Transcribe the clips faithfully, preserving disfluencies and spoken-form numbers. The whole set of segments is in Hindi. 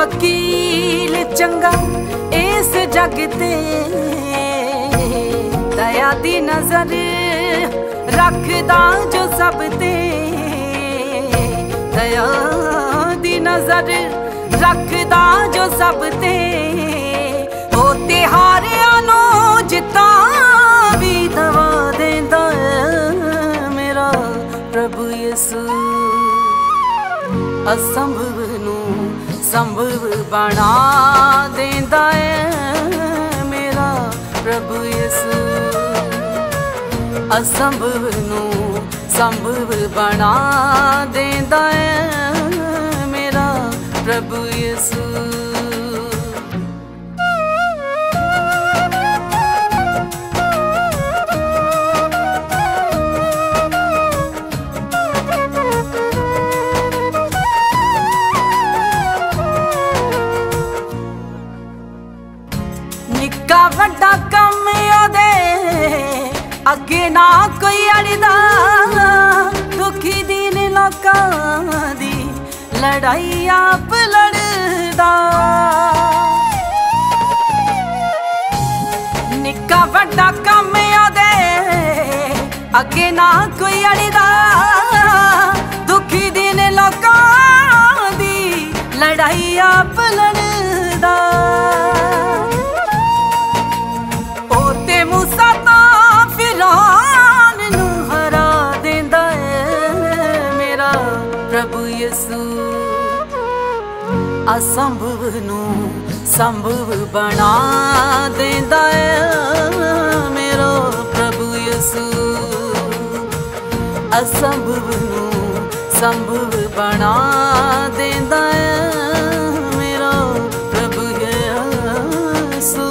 वकील चंगा इस जग ते, दया दी नजर रखदा जो सब ते, दया दी नजर रखदा जो सब ते। ओ तिहारिया नू जिता भी दवा देंदा है मेरा प्रभु यीशु। असंभव नू संभव बना देंदा है मेरा प्रभु यीशु। असंभव नू संभव बना देंदा है मेरा प्रभु यीशु। निक्का वड्डा कम ओदे अगे ना कोई अड़दा, दुखी दीन लोकां दी लड़ाई आप लड़दा। निक्का वड्डा कम ओदे अगे ना कोई अड़दा, दुखी दीन लोकां दी लड़ाई आप लड़दा। प्रभु यीशु असंभव नू संभव बना देंदा है मेरा प्रभु यीशु। असंभव नू संभव बना देंदा है मेरा प्रभु यीशु।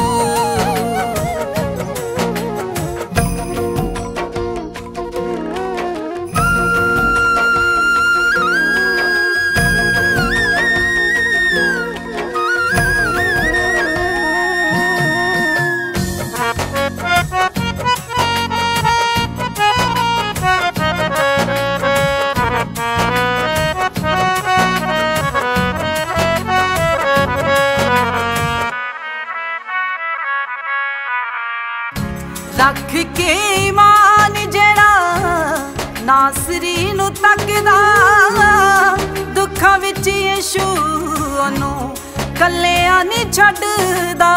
रख के ईमान जेड़ा नासरी नू तकदा, दुखां विच यीशु ओनू कल्लिया नहीं छड्डदा।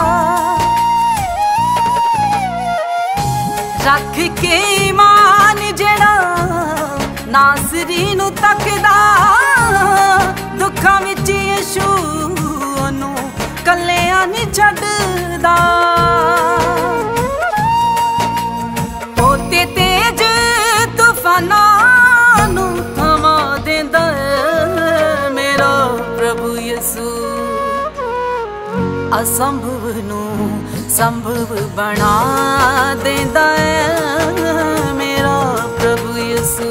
रख के ईमान जेड़ा नासरी नू तकदा, दुखां विच यीशु ओनू कल्लिया नहीं छड्डदा। तेज तूफानां नू थमा देंदा है मेरा प्रभु यीशु। असंभव नू संभव बना देंदा है मेरा प्रभु यीशु।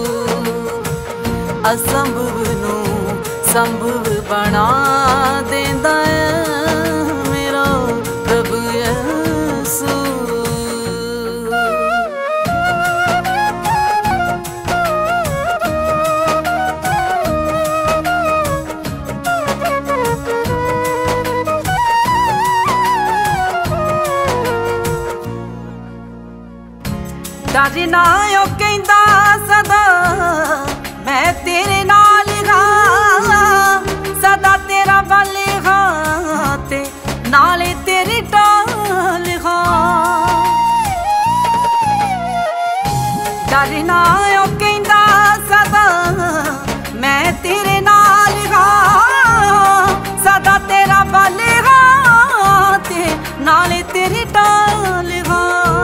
असंभव नू संभव बना देंदा है मेरा प्रभु यीशु। डरना ओ कहंदा सदा मैं तेरे नाल हां, सदा तेरा बल हां ते नाले तेरी टाल हां। डरना ओ कहंदा सदा मैं तेरे नाल हां, सदा तेरा बल हां ते नाले तेरी टाल हां।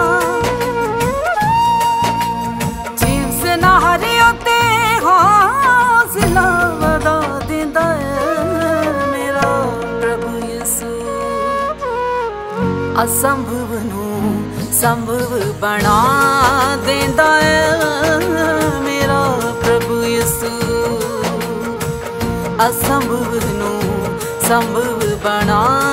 हौसला वधा देंदा है मेरा प्रभु यीशु। असंभव नू संभव बना देंदा है मेरा प्रभु यीशु। असंभव नू संभव बना